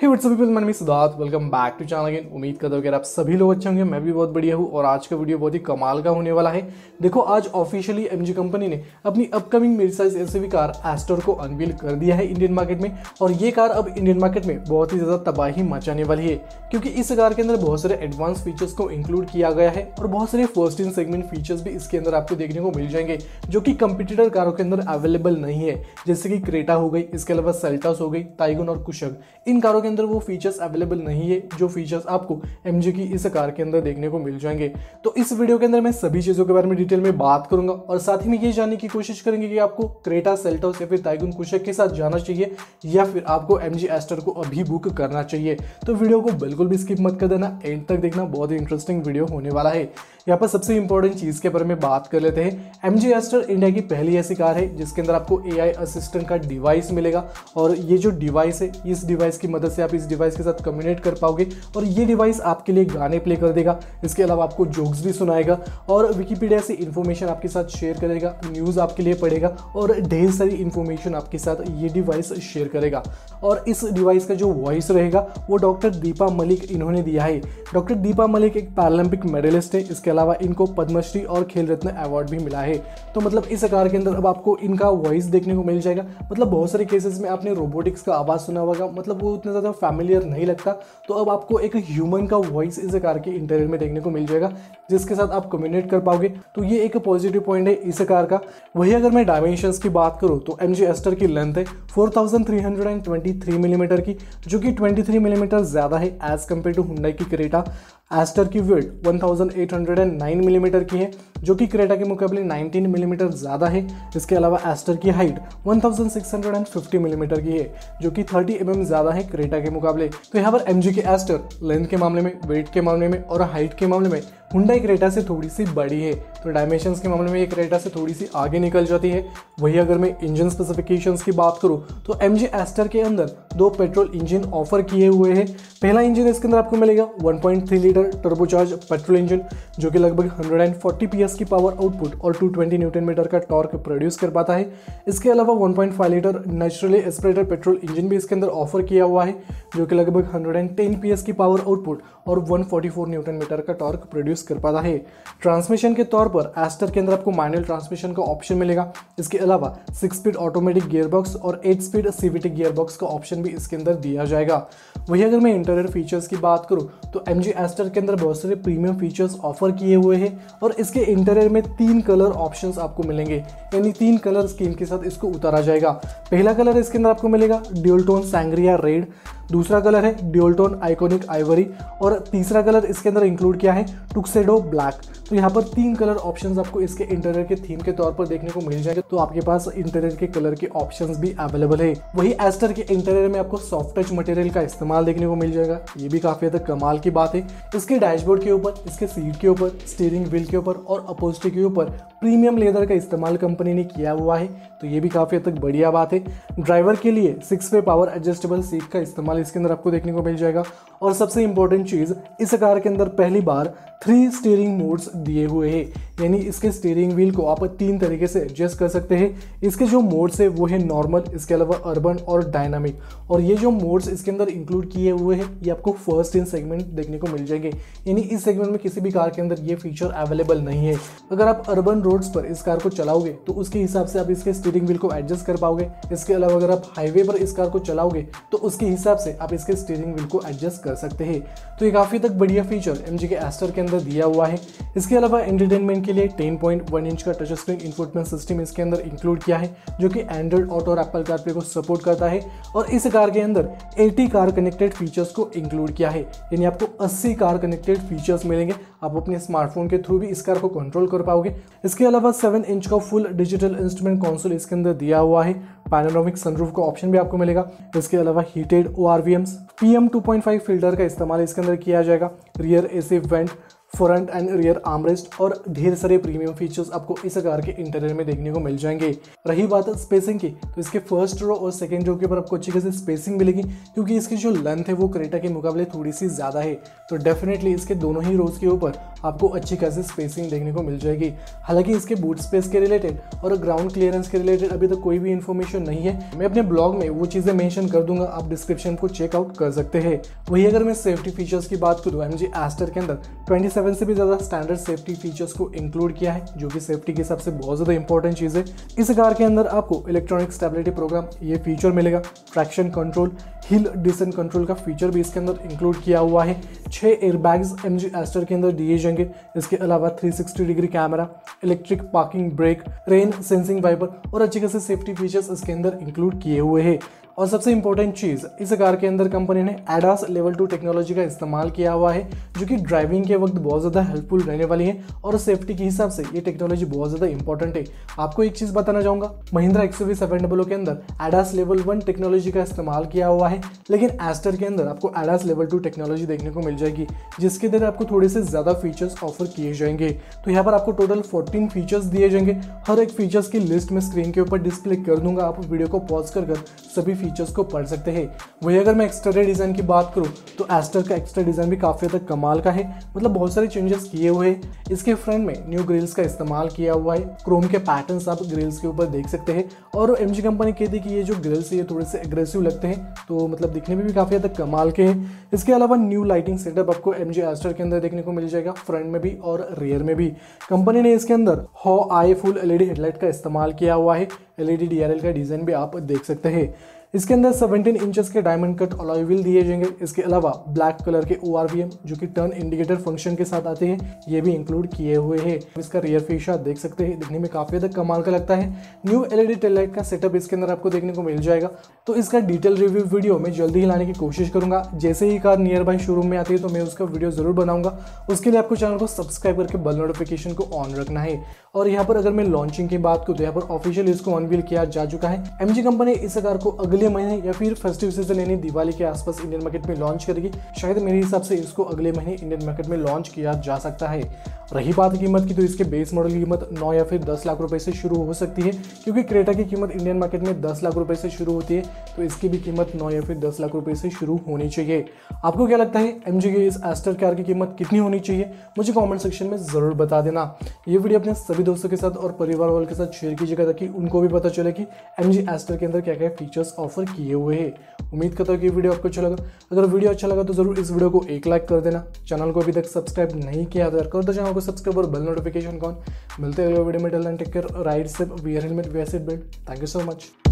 हे WhatsApp people, मैं Siddharth. Welcome back to channel again. उम्मीद करता हूँ कि आप सभी लोग अच्छे होंगे। मैं भी बहुत बढ़िया हूँ और आज का वीडियो बहुत ही कमाल का होने वाला है। देखो, आज ऑफिशियली एमजी कंपनी ने अपनी upcoming mid size SUV car Astor को अनवील कर दिया है इंडियन मार्केट में। और ये कार अब इंडियन मार्केट में बहुत ही ज्यादा तबाही मचाने वाली है, क्योंकि इस कार के अंदर बहुत सारे एडवांस फीचर्स को इंक्लूड किया गया है और बहुत सारे फर्स्ट इन सेगमेंट फीचर्स भी इसके अंदर आपको देखने को मिल जाएंगे, जो कि कंपटीटर कारों के अंदर अवेलेबल नहीं है। जैसे कि क्रेटा हो गई, इसके अलावा सेल्टॉस हो गई, टाइगन और कुशक। इन कारों के अंदर वो फीचर्स अवेलेबल नहीं है जो फीचर्स आपको एमजी की इस कार के अंदर देखने को मिल जाएंगे। तो इस वीडियो के अंदर मैं सभी चीजों के बारे में डिटेल में बात करूंगा और साथ ही में ये जानने की कोशिश करेंगे कि आपको क्रेटा, सेल्टॉस या फिर टाइगन, कुशक के साथ जाना चाहिए या फिर आपको एमजी एस्टर को अभी बुक करना चाहिए। तो वीडियो को बिल्कुल भी स्किप मत कर देना, एंड तक देखना, बहुत ही इंटरेस्टिंग वीडियो होने वाला है। यहाँ पर सबसे इंपॉर्टेंट चीज के बारे में बात कर लेते हैं। एमजी एस्टर इंडिया की पहली ऐसी कार है जिसके अंदर आपको एआई असिस्टेंट का डिवाइस मिलेगा और ये जो डिवाइस है, इस डिवाइस की मदद से आप इस डिवाइस के साथ कम्युनिकेट कर पाओगे और ये डिवाइस आपके लिए गाने प्ले कर देगा। इसके अलावा आपको जोक्स भी सुनाएगा और विकिपीडिया से इंफॉर्मेशन आपके साथ शेयर करेगा, न्यूज़ आपके लिए पढ़ेगा और ढेर सारी इंफॉर्मेशन आपके साथ ये डिवाइस शेयर करेगा। और इस डिवाइस का जो वॉइस रहेगा वो डॉक्टर दीपा मलिक इन्होंने दिया है। डॉक्टर दीपा मलिक एक पैरालंपिक मेडलिस्ट है। इसके अलावा इनको पद्मश्री और खेल रत्न अवार्ड भी मिला है। तो मतलब इस कार के अंदर अब आपको इनका वॉइस देखने को मिल जाएगा। मतलब बहुत सारे केसेस में आपने रोबोटिक्स का आवाज सुना होगा, मतलब वो उतना ज़्यादा फैमिलियर नहीं लगता। तो अब आपको एक ह्यूमन का वॉइस इस कार के इंटीरियर में देखने को मिल जाएगा, जिसके साथ आप कम्युनिकेट कर पाओगे। तो ये एक पॉजिटिव पॉइंट है इस कार का। वही अगर मैं डायमेंशंस की बात करूँ तो एमजी एस्टर की लेंथ है 4323 मिलीमीटर की, जो कि 23 मिलीमीटर ज़्यादा है एज कम्पेयर टू हुंडई की क्रेटा। एस्टर की विड्थ 1809 मिलीमीटर की है, जो कि क्रेटा के मुकाबले 19 मिलीमीटर ज़्यादा है। इसके अलावा एस्टर की हाइट 1650 मिलीमीटर की है, जो कि 30 mm ज़्यादा है क्रेटा के मुकाबले। तो यहाँ पर एमजी के एस्टर लेंथ के मामले में, वेट के मामले में और हाइट के मामले में हुंडई क्रेटा से थोड़ी सी बड़ी है। तो डायमेंशंस के मामले में ये क्रेटा से थोड़ी सी आगे निकल जाती है। वही अगर मैं इंजन स्पेसिफिकेशंस की बात करूँ तो एमजी एस्टर के अंदर दो पेट्रोल इंजन ऑफर किए हुए हैं। पहला इंजन इसके अंदर आपको मिलेगा 1.3 लीटर टर्बोचार्ज पेट्रोल इंजन, जो कि लगभग 140 PS की पावर आउटपुट और 220 न्यूटन मीटर का टॉर्क प्रोड्यूस कर पाता है। इसके अलावा 1.5 litre naturally aspirated petrol engine भी इसके अंदर ऑफर किया हुआ है, जो कि लगभग 110 PS की पावर आउटपुट और 144 न्यूटन मीटर का टॉर्क प्रोड्यूस कर पाता है। ट्रांसमिशन के तौर पर एस्टर के अंदर आपको मैनुअल ट्रांसमिशन का ऑप्शन मिलेगा। इसके अलावा 6 स्पीड ऑटोमेटिक गियरबॉक्स और 8 स्पीड सीवीटी गियरबॉक्स का ऑप्शन भी इसके अंदर दिया जाएगा। वही अगर मैं इंटीरियर फीचर्स की बात करूं तो एमजी एस्टर के अंदर बहुत सारे प्रीमियम फीचर्स ऑफर किए हुए हैं और इसके इंटीरियर में 3 कलर ऑप्शंस आपको मिलेंगे, यानी 3 कलर स्कीम के साथ इसको उतारा जाएगा। पहला कलर इसके अंदर आपको मिलेगा ड्यूल टोन सैंग्रिया रेड, दूसरा कलर है ड्यूल टोन आइकॉनिक आइवरी और तीसरा कलर इसके अंदर इंक्लूड किया है टुक्सेडो ब्लैक। तो यहाँ पर 3 कलर ऑप्शंस आपको इसके इंटीरियर के थीम के तौर पर देखने को मिल जाएंगे। तो आपके पास इंटीरियर के कलर के ऑप्शंस भी अवेलेबल है। वही एस्टर के इंटीरियर में आपको सॉफ्ट टच मटेरियल का इस्तेमाल देखने को मिल जाएगा। ये भी काफी हद तक कमाल की बात है। इसके डैशबोर्ड के ऊपर, इसके सीट के ऊपर, स्टीयरिंग व्हील के ऊपर और अपहोल्स्ट्री के ऊपर प्रीमियम लेदर का इस्तेमाल कंपनी ने किया हुआ है। तो ये भी काफी हद तक बढ़िया बात है। ड्राइवर के लिए 6 वे पावर एडजस्टेबल सीट का इस्तेमाल इसके अंदर आपको देखने को मिल जाएगा। और सबसे इंपॉर्टेंट चीज, इस कार के अंदर पहली बार 3 स्टीयरिंग मोड्स दिए हुए हैं, यानी इसके स्टीयरिंग व्हील को आप 3 तरीके से एडजस्ट कर सकते हैं। इसके जो मोड्स है वो है नॉर्मल, इसके अलावा अर्बन और डायनामिक। और ये जो मोड्स इसके अंदर इंक्लूड किए हुए हैं ये आपको फर्स्ट इन सेगमेंट देखने को मिल जाएंगे, यानी इस सेगमेंट में किसी भी कार के अंदर ये फीचर अवेलेबल नहीं है। अगर आप अर्बन रोड्स पर इस कार को चलाओगे तो उसके हिसाब से आप इसके स्टीयरिंग व्हील को एडजस्ट कर पाओगे। इसके अलावा अगर आप हाईवे पर इस कार को चलाओगे तो उसके हिसाब से आप इसके स्टीयरिंग व्हील को एडजस्ट कर सकते हैं। तो ये काफी तक बढ़िया फीचर एमजी के एस्टर के अंदर दिया हुआ है। इसके अलावा एंटरटेनमेंट के लिए 10.1 इंच का टच स्क्रीन इंफोटेनमेंट सिस्टम इसके अंदर इंक्लूड किया है, जो कि एंड्रॉइड ऑटो और एप्पल कारप्ले को सपोर्ट करता है। और इस कार के अंदर 80 कार कनेक्टेड फीचर्स को इंक्लूड किया है, यानी आपको 80 कार कनेक्टेड फीचर्स मिलेंगे। आप अपने स्मार्टफोन के थ्रू भी इस कार को कंट्रोल कर पाओगे। इसके अलावा 7 इंच का फुल डिजिटल इंस्ट्रूमेंट कंसोल इसके अंदर दिया हुआ है। पैनोरामिक सनरूफ का ऑप्शन भी आपको मिलेगा। इसके अलावा हीटेड ORVMs, PM 2.5 फिल्टर का इस्तेमाल इसके अंदर किया जाएगा। Rear AC vent, front and rear armrest और ढेर सारे प्रीमियम फीचर्स आपको इस कार के इंटीरियर में देखने को मिल जाएंगे। रही बात स्पेसिंग की, तो इसके फर्स्ट रो और सेकंड रो के ऊपर आपको अच्छी खासी स्पेसिंग मिलेगी, क्योंकि इसकी जो लेंथ है वो क्रेटा के मुकाबले थोड़ी सी ज्यादा है। तो डेफिनेटली इसके दोनों ही रोज के ऊपर आपको अच्छी खासी स्पेसिंग देखने को मिल जाएगी। हालांकि इसके बूट स्पेस के रिलेटेड और ग्राउंड क्लियरेंस के रिलेटेड अभी तक कोई भी इन्फॉर्मेशन नहीं है। मैं अपने ब्लॉग में वो चीजें मेंशन कर दूंगा, आप डिस्क्रिप्शन को चेकआउट कर सकते हैं। वही अगर मैं सेफ्टी फीचर्स की बात करूँ, एमजी एस्टर के अंदर 27 से भी ज्यादा स्टैंडर्ड सेफ्टी फीचर्स को इंक्लूड किया है, जो कि सेफ्टी के हिसाब से बहुत ज्यादा इंपॉर्टेंट चीज है। इस कार के अंदर आपको इलेक्ट्रॉनिक स्टेबिलिटी प्रोग्राम ये फीचर मिलेगा, traction control, hill descent control का फीचर भी इसके अंदर इंक्लूड किया हुआ है। 6 एयरबैग्स एमजी एस्टर के अंदर दिए जाएंगे। इसके अलावा 360 degree camera, electric parking brake, rain sensing wiper और अच्छे खासे सेफ्टी फीचर्स इसके अंदर इंक्लूड किए हुए हैं। और सबसे इंपॉर्टेंट चीज, इस कार के अंदर कंपनी ने ADAS लेवल 2 टेक्नोलॉजी का इस्तेमाल किया हुआ है, जो कि ड्राइविंग के वक्त बहुत ज्यादा हेल्पफुल रहने वाली है और सेफ्टी के हिसाब से ये टेक्नोलॉजी बहुत ज्यादा इंपॉर्टेंट है। आपको एक चीज बताना चाहूंगा, महिंद्रा XUV 700 के अंदर ADAS लेवल 1 टेक्नोलॉजी का इस्तेमाल किया हुआ है, लेकिन एस्टर के अंदर आपको ADAS लेवल 2 टेक्नोलॉजी देखने को मिल जाएगी, जिसके अंदर आपको थोड़े से ज्यादा फीचर्स ऑफर किए जाएंगे। तो यहाँ पर आपको टोटल 14 फीचर्स दिए जाएंगे। हर एक फीचर्स की लिस्ट में स्क्रीन के ऊपर डिस्प्ले कर दूंगा, आप वीडियो को पॉज कर सभी फीचर्स को पढ़ सकते हैं। वही अगर मैं एक्सटीरियर डिजाइन की बात करूं, तो एस्टर का एक्सटीरियर डिजाइन भी काफी हद तक कमाल का है, मतलब बहुत सारे चेंजेस किए हुए हैं। इसके फ्रंट में न्यू ग्रिल्स का इस्तेमाल किया हुआ है, क्रोम के पैटर्न्स आप ग्रिल्स के ऊपर देख सकते हैं। और एमजी कंपनी कहती है कि ये जो ग्रिल्स है ये थोड़े से एग्रेसिव लगते हैं, तो मतलब दिखने में भी काफी हद तक कमाल के हैं। इसके अलावा न्यू लाइटिंग सेटअप आपको एमजी एस्टर के अंदर देखने को मिल जाएगा, फ्रंट में भी और रियर में भी। कंपनी ने इसके अंदर हॉ आई फुल LED हेडलाइट का इस्तेमाल किया हुआ है। LED DRL का डिजाइन भी आप देख सकते हैं। इसके अंदर 17 इंचेस के डायमंड कट अलॉय व्हील दिए जाएंगे। इसके अलावा ब्लैक कलर के ORVM जो कि टर्न इंडिकेटर फंक्शन के साथ आते हैं, ये भी इंक्लूड किए हुए हैं। इसका रियर फीशा देख सकते हैं, दिखने में काफी हद तक कमाल का लगता है। न्यू LED टेल लाइट का सेटअप इसके अंदर आपको देखने को मिल जाएगा। तो इसका डिटेल रिव्यू वीडियो मैं जल्दी ही लाने की कोशिश करूंगा। जैसे ही कार नियर बाय शोरूम में आती है तो मैं उसका वीडियो जरूर बनाऊंगा। उसके लिए आपको चैनल को सब्सक्राइब करके बेल नोटिफिकेशन को ऑन रखना है। और यहाँ पर अगर मैं लॉन्चिंग की बात करूँ तो यहाँ पर ऑफिशियल इसको अनवील किया जा चुका है। एमजी कंपनी इस कार को अगले महीने या फिर फेस्टिव सीजन यानी दिवाली के आसपास इंडियन मार्केट में लॉन्च करेगी। शायद मेरे हिसाब से इसको अगले महीने इंडियन मार्केट में लॉन्च किया जा सकता है। रही बात कीमत की, तो इसके बेस मॉडल की कीमत 9 या फिर 10 लाख रुपए से शुरू हो सकती है, क्योंकि क्रेटा की कीमत इंडियन मार्केट में 10 लाख रुपए से शुरू होती है, तो इसकी भी कीमत 9 या फिर 10 लाख रुपए से शुरू होनी चाहिए। आपको क्या लगता है एमजी की इस एस्टर कार की कीमत कितनी होनी चाहिए, मुझे कॉमेंट सेक्शन में जरूर बता देना। ये वीडियो अपने सभी दोस्तों के साथ और परिवार वालों के साथ शेयर कीजिएगा, ताकि उनको भी पता चले कि एमजी एस्टर के अंदर क्या क्या फीचर्स ऑफर किए हुए हैं। उम्मीद करता हूँ कि वीडियो आपको अच्छा लगा। अगर वीडियो अच्छा लगा तो जरूर इस वीडियो को एक लाइक कर देना। चैनल को अभी तक सब्सक्राइब नहीं किया तो कर दो चैनल को सब्सक्राइब और बेल नोटिफिकेशन कॉन। मिलते हैं अगले वीडियो में। Take care, ride safe, wear helmet, wear seat belt. Thank you so much.